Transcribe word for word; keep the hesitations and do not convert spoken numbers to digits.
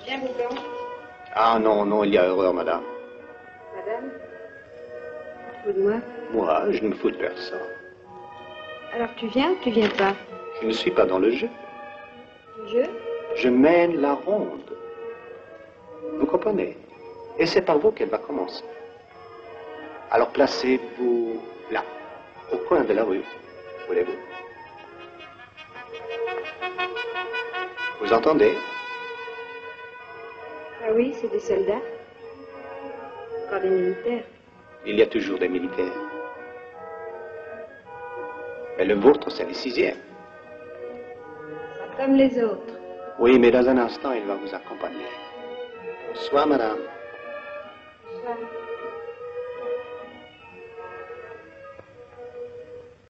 Viens, Boublon. Ah non, non, il y a erreur, madame. Madame? Fous de moi? Moi, je ne me fous de personne. Alors tu viens ou tu viens pas? Je ne suis pas dans le jeu. Le jeu? Je mène la ronde. Vous comprenez? Et c'est par vous qu'elle va commencer. Alors placez-vous là, au coin de la rue, voulez-vous? Vous entendez? Ah oui, c'est des soldats. Encore des militaires. Il y a toujours des militaires. Mais le vôtre, c'est les sixièmes. Pas comme les autres. Oui, mais dans un instant, il va vous accompagner. Bonsoir, madame. Bonsoir.